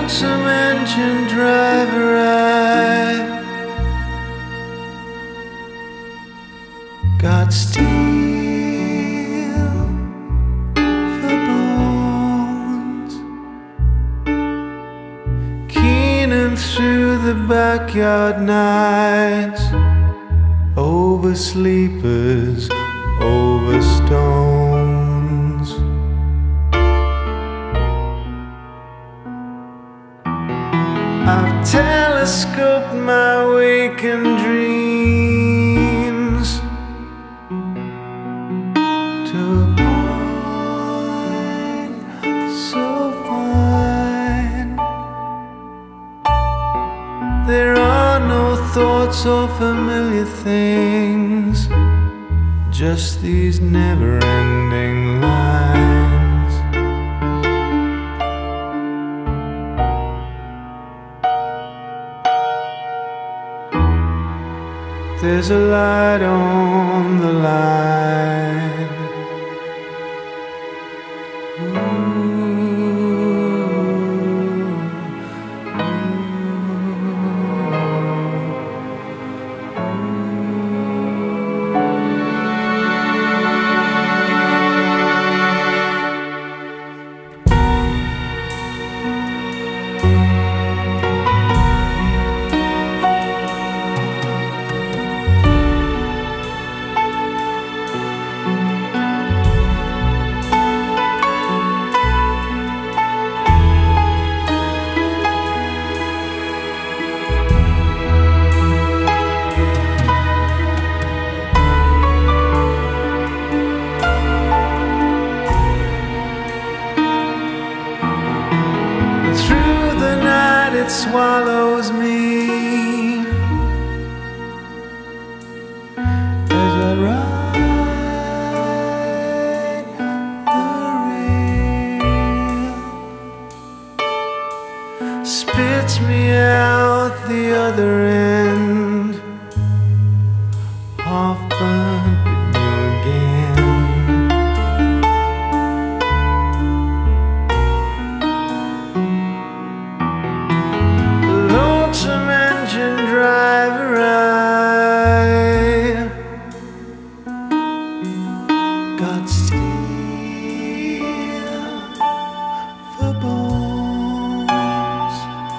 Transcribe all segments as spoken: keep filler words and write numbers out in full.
lonesome engine driver, I got steel for bones, keening through the backyard nights, over sleepers, over stones. I've telescoped my waking dreams to a point so fine. There are no thoughts or familiar things, just these never-ending lines. There's a light on the line. Ooh. It swallows me as I ride the rail, spits me out the other end, half burnt but new again. Driver, I got steel for bones,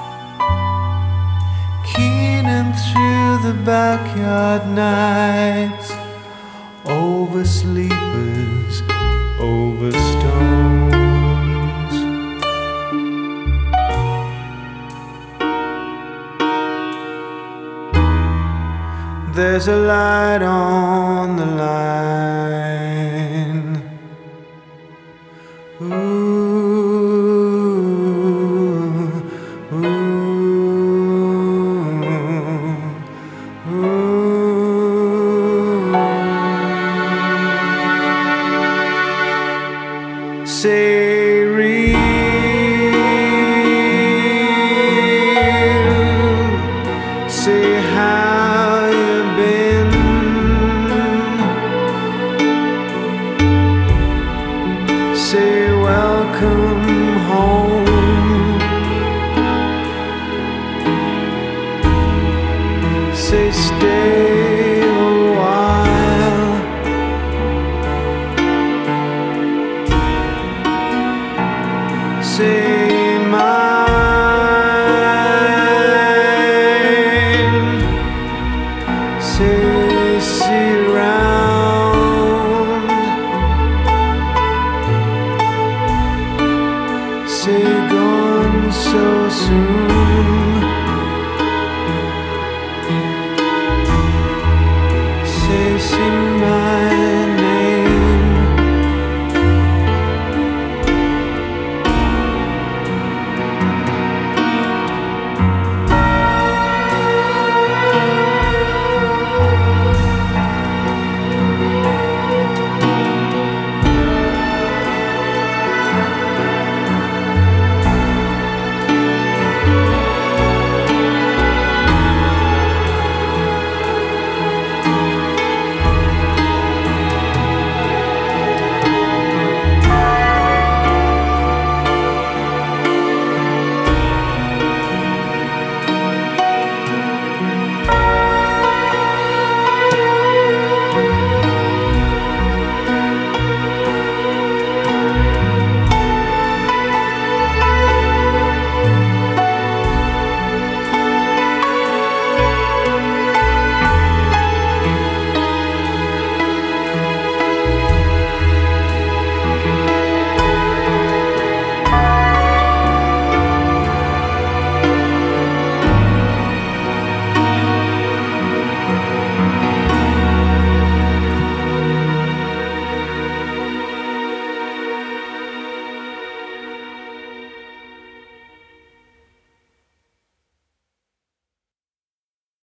keening through the backyard nights, over sleepers, over stones. There's a light on the line. Ooh, ooh, ooh. Say, real, say how say welcome home, say stay a while, say mine, say see round, say gone so soon.